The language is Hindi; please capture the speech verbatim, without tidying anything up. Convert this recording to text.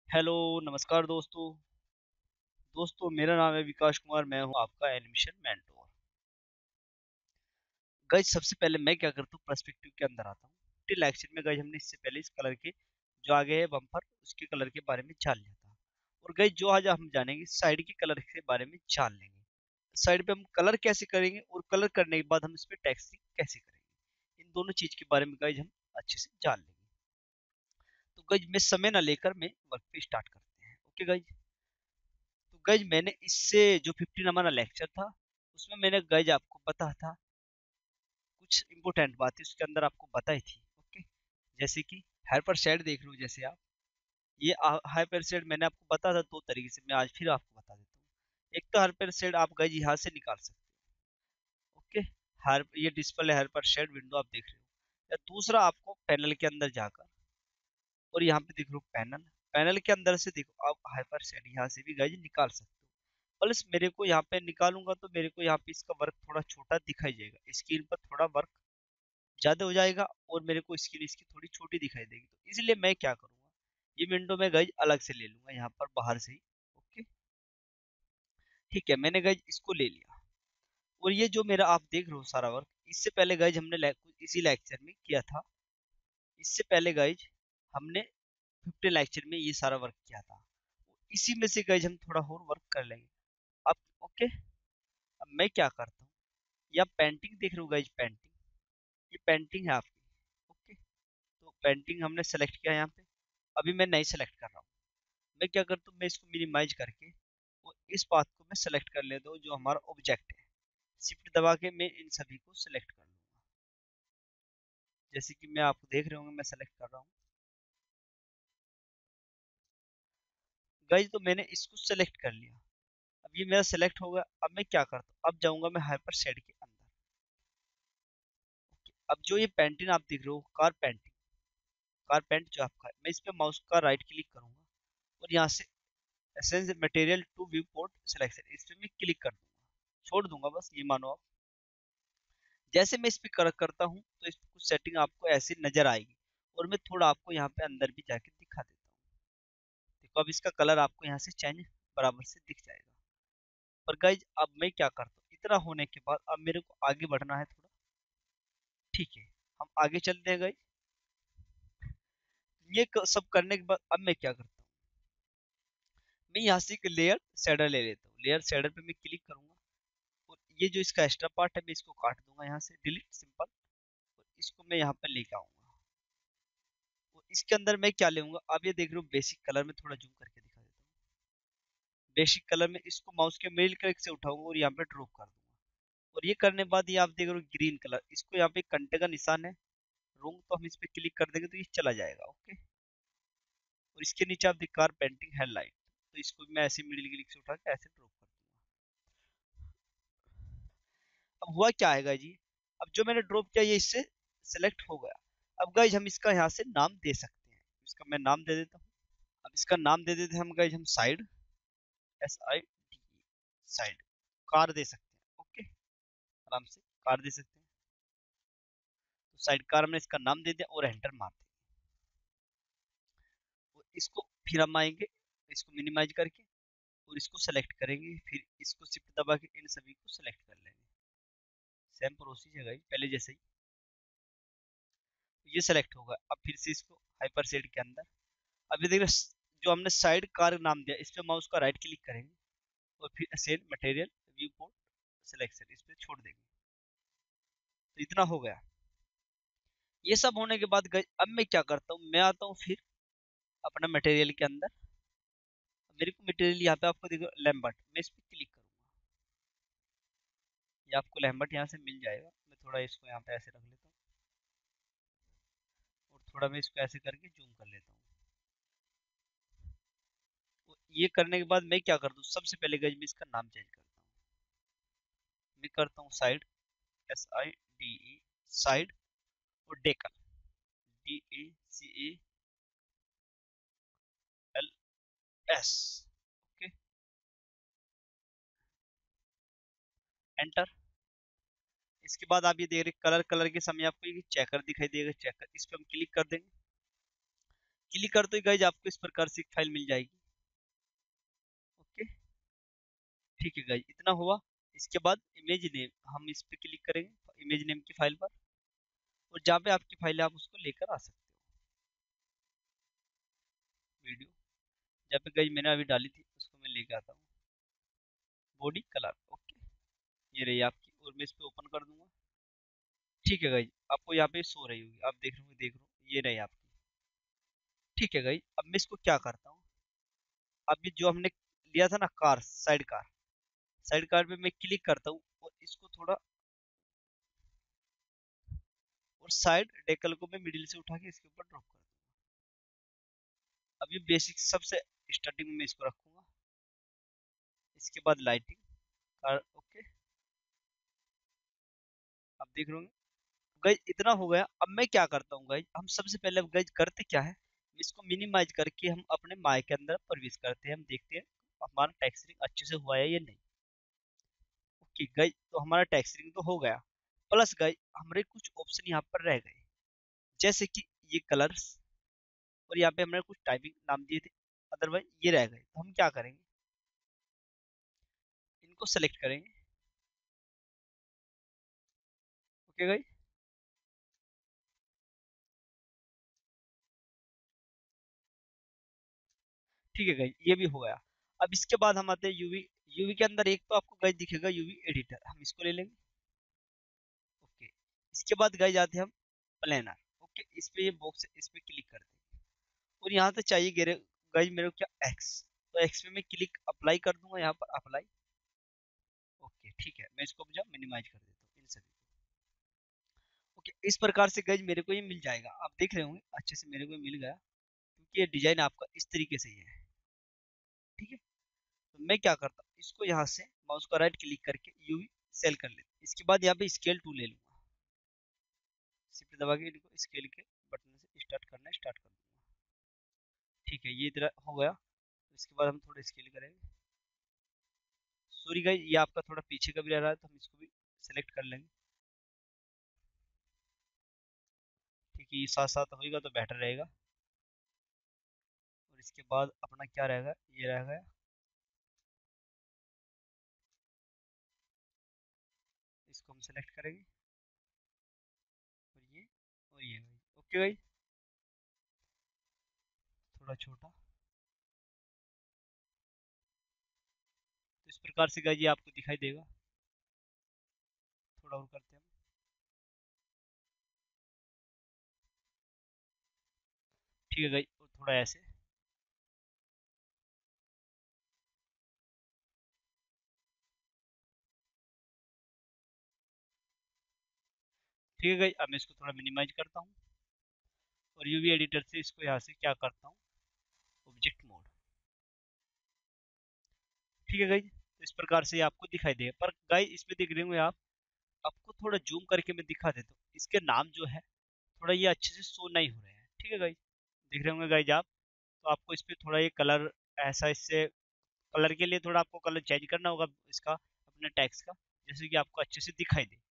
हेलो, नमस्कार दोस्तों। दोस्तों मेरा नाम है विकास कुमार, मैं हूं आपका एनिमेशन मेंटोर। गाइस सबसे पहले मैं क्या करता हूं, पर्सपेक्टिव के अंदर आता हूं। टिल एक्शन में गाइस हमने इससे पहले इस कलर के जो आगे है बम्पर उसके कलर के बारे में जान लिया था। और गाइस जो आज हम जानेंगे साइड के कलर के बारे में जान लेंगे। साइड पे हम कलर कैसे करेंगे और कलर करने के बाद हम इस पे टेक्सटिंग कैसे करेंगे, इन दोनों चीज के बारे में गाइस हम अच्छे से जान लेंगे। तो गाइस मैं समय ना लेकर मैं वर्क पे स्टार्ट करते हैं। Okay guys. तो गाइज मैंने इससे जो फिफ्टीन हमारा लेक्चर था उसमें मैंने गाइज आपको बताया था कुछ इंपॉर्टेंट बातें उसके अंदर आपको बताई थी। ओके। जैसे कि हाइपर शेड देख लो, जैसे आप ये हाइपर शेड मैंने आपको बताया था दो तरीके से, मैं आज फिर आपको बता देता हूँ। एक तो हाइपर शेड आप गाइज यहाँ से निकाल सकते हो। ओके। हर ये डिस्प्ले हाइपर शेड विंडो आप देख रहे हो, या दूसरा आपको पैनल के अंदर जाकर और यहाँ पे देख लो पैनल, पैनल के अंदर से देखो आप हाइपर शेड यहाँ से भी गाइज निकाल सकते हो। प्लस मेरे को यहाँ पे निकालूंगा तो मेरे को यहाँ पे इसका वर्क थोड़ा छोटा दिखाई देगा, स्क्रीन पर थोड़ा वर्क ज्यादा हो जाएगा और मेरे को स्क्रीन इसकी थोड़ी छोटी दिखाई देगी। तो इसलिए मैं क्या करूंगा, ये विंडो में गाइज अलग से ले लूंगा यहाँ पर बाहर से ही। ओके। ठीक है, मैंने गाइज इसको ले लिया। और ये जो मेरा आप देख रहे हो सारा वर्क, इससे पहले गाइज हमने ले, इसी लेक्चर में किया था। इससे पहले गाइज हमने फिफ्टी लेक्चर में ये सारा वर्क किया था। इसी में से गाइज हम थोड़ा और वर्क कर लेंगे अब। ओके। अब मैं क्या करता हूँ, या पेंटिंग देख रहे हो गाइज, पेंटिंग, ये पेंटिंग है आपकी। ओके। तो पेंटिंग हमने सेलेक्ट किया यहाँ पे। अभी मैं नहीं सेलेक्ट कर रहा हूँ। मैं क्या करता हूँ, मैं इसको मिनिमाइज करके और इस पाथ को मैं सेलेक्ट कर लेता हूँ जो हमारा ऑब्जेक्ट है। शिफ्ट दबा के मैं इन सभी को सेलेक्ट कर लूंगा। जैसे कि मैं आपको देख रहे होंगे मैं सेलेक्ट कर रहा हूँ गाइज। तो मैंने इसको सेलेक्ट कर लिया। अब ये मेरा सेलेक्ट होगा। अब मैं क्या करता हूँ, अब जाऊंगा मैं हाइपर शेड के अंदर। अब जो ये पेंटिंग आप देख रहे हो, कार पेंटिंग, कार पेंट जो आपका है, मैं इस पे माउस का राइट क्लिक करूंगा और यहाँ से एसेंस material to viewport selection, इस पे मैं क्लिक कर दूंगा, छोड़ दूंगा बस, ये मानो आप। जैसे मैं इस पे कर, करता हूँ तो इस पे कुछ सेटिंग आपको ऐसी नजर आएगी। और मैं थोड़ा आपको यहाँ पे अंदर भी जाके दिखा देता हूँ। देखो अब इसका कलर आपको यहाँ से चेंज बराबर से दिख जाएगा। पर गाइज अब मैं क्या करता हूँ, इतना होने के बाद अब मेरे को आगे बढ़ना है थोड़ा। ठीक है, हम आगे चलते हैं गाइज। ये क- सब करने के बाद अब मैं क्या करता हूँ, मैं यहाँ से एक लेयर शेडर ले लेता हूँ। लेयर शेडर पे मैं क्लिक करूंगा और ये जो इसका एक्स्ट्रा पार्ट है मैं इसको काट दूंगा यहाँ से, डिलीट सिंपल। और इसको मैं यहाँ पे लेके आऊंगा और इसके अंदर मैं क्या लेऊंगा, अब ये देख रहे हो बेसिक कलर में, थोड़ा जूम करके दिखा देता हूँ। बेसिक कलर में इसको माउस के मिडिल क्लिक से उठाऊंगा और यहाँ पे ड्रॉप कर दूंगा। और ये करने के बाद ये आप देख रहे हो ग्रीन कलर, इसको यहाँ पे घंटे का निशान है रूम, तो हम इस पे क्लिक कर देंगे तो ये चला जाएगा। ओके। और इसके नीचे आप देख कार पेंटिंग हेडलाइट, तो इसको भी मैं ऐसे मिडिल क्लिक से उठा के ऐसे ड्रॉप कर दूंगा। अब हुआ क्या आएगा जी, अब जो मैंने ड्रॉप किया ये इससे सेलेक्ट हो गया। अब गाइज हम इसका यहाँ से नाम दे सकते हैं, इसका मैं नाम दे देता हूँ। अब इसका नाम दे देते हैं हम गाइज, हम side, S I D, side, car दे सकते हैं। ओके। आराम से कार दे सकते हैं। तो साइड कार में इसका नाम दे दिया और एंटर मार दिया। और इसको फिर हम आएंगे इसको मिनिमाइज करके और इसको सेलेक्ट करेंगे, फिर इसको शिफ्ट दबा के इन सभी को सेलेक्ट कर लेंगे। सेम प्रोसीजर गाइज पहले जैसे ही। ये सेलेक्ट होगा। अब फिर से इसको हाइपर सेट के अंदर, अब ये देखिए जो हमने साइड कार नाम दिया इस पे माउस का राइट क्लिक करेंगे और फिर set material viewport selection, इस पे छोड़ देंगे। तो इतना हो गया। ये सब होने के बाद गाइस अब मैं क्या करता हूँ, मैं आता हूँ फिर अपना मटेरियल के अंदर। मेरे को मटेरियल यहाँ पे आपको देखो लैम्बर्ट, मैं इस पे क्लिक करूंगा, ये आपको लैम्बर्ट यहाँ से मिल जाएगा। मैं थोड़ा इसको यहाँ पे ऐसे रख लेता हूँ और थोड़ा मैं इसको ऐसे करके जूम कर लेता हूँ। और ये करने के बाद मैं क्या करता हूँ, सबसे पहले गाइस मैं इसका नाम चेंज करता हूँ। मैं करता हूँ side, S I D E, side, और decal, D A C A L S. Okay. Enter. इसके बाद आप ये देख रहे कलर, कलर के समय आपको ये चेकर दिखाई देगा, चेकर, इस पे हम क्लिक कर देंगे। क्लिक करते ही गाइज आपको इस प्रकार से एक फाइल मिल जाएगी। ओके, ठीक है गाइज, इतना हुआ। इसके बाद इमेज नेम, हम इस पे क्लिक करेंगे इमेज नेम की फाइल पर, और जहाँ पे आपकी फाइल है आप उसको लेकर आ सकते हो। वीडियो जहाँ पे गाइज मैंने अभी डाली थी उसको मैं लेकर आता हूँ। बॉडी कलर, ओके, ये रही आपकी, और मैं इस पे ओपन कर दूंगा। ठीक है गाइज, आपको यहाँ पे शो रही होगी, आप देख रहे होंगे, देख रहे हो, ये रही आपकी। ठीक है गाइज, अब मैं इसको क्या करता हूँ, अभी जो हमने लिया था ना car, side car, side car पे मैं क्लिक करता हूँ और इसको थोड़ा, और साइड डेकल को मैं मिडिल से उठा के इसके ऊपर ड्रॉप कर दूँ। अब ये बेसिक सबसे स्टार्टिंग में मैं इसको रखूंगा। इसके बाद लाइटिंग कार, ओके, आप देख रहे होंगे गाइज, इतना हो गया। अब मैं क्या करता हूँ गाइज, हम सबसे पहले गाइज करते क्या है, इसको मिनिमाइज करके हम अपने माइक के अंदर प्रवेश करते हैं, हम देखते हैं हमारा टेक्सचरिंग अच्छे से हुआ है या नहीं। ओके गाइज, तो हमारा टेक्सचरिंग तो हो गया, प्लस गाइज हमारे कुछ ऑप्शन यहाँ पर रह गए, जैसे कि ये कलर्स, और यहाँ पे हमने कुछ टाइपिंग नाम दिए थे, अदरवाइज ये रह गए। तो हम क्या करेंगे, इनको सेलेक्ट करेंगे। ओके गाइज, ठीक है गाइज, ये भी हो गया। अब इसके बाद हम आते हैं यूवी। यूवी के अंदर एक तो आपको गाइज दिखेगा यूवी एडिटर, हम इसको ले लेंगे। ओके, इसके बाद गाइज आते हैं हम प्लानर। ओके, इस पे ये बॉक्स है, इस पे क्लिक करते हैं, और यहाँ से चाहिए गेरे गाइज मेरे को क्या, एक्स, तो एक्स पे मैं क्लिक अप्लाई कर दूंगा, यहाँ पर अप्लाई। ओके, ठीक है, मैं इसको मिनिमाइज कर देता हूँ इन सभी को। ओके, इस प्रकार से गाइज मेरे को ये मिल जाएगा, आप देख रहे होंगे अच्छे से मेरे को ये मिल गया, क्योंकि ये डिजाइन आपका इस तरीके से ही है। ठीक है, तो मैं क्या करता हूँ, इसको यहाँ से माउस का राइट क्लिक करके यूवी सेल कर लेता हूँ। इसके बाद यहाँ पे स्केल टूल ले लूंगा, शिफ्ट दबा के इनको स्केल के बटन से स्टार्ट करना स्टार्ट कर दूंगा। ठीक है, ये इधर हो गया। इसके बाद हम थोड़ा स्केल करेंगे। सॉरी गाइस, ये आपका थोड़ा पीछे का भी रह रहा है, तो हम इसको भी सेलेक्ट कर लेंगे। ठीक है, ये साथ साथ होएगा तो बेटर रहेगा। और इसके बाद अपना क्या रहेगा, ये रहेगा, इसको हम सेलेक्ट करेंगे, और ये और ये भाई। ओके भाई, थोड़ा छोटा, तो इस प्रकार से गाइस ये आपको दिखाई देगा। थोड़ा और करते हैं हम। ठीक है गाइस, और थोड़ा ऐसे। ठीक है गाइस, अब मैं इसको थोड़ा मिनिमाइज करता हूँ, और यूवी एडिटर से इसको यहाँ से क्या करता हूँ, ऑब्जेक्ट मोड। ठीक है गाइस, तो इस प्रकार से ये आपको दिखाई देगा। पर गाइस इसमें देख रहे होंगे आप, आपको थोड़ा जूम करके मैं दिखा देता हूँ, इसके नाम जो है थोड़ा ये अच्छे से शो नहीं हो रहे हैं। ठीक है गाइस, दिख रहे होंगे गाइस आप, तो आपको इस पे थोड़ा ये कलर, ऐसा इससे कलर के लिए थोड़ा आपको कलर चेंज करना होगा इसका, अपने टैक्स का, जैसे कि आपको अच्छे से दिखाई दे।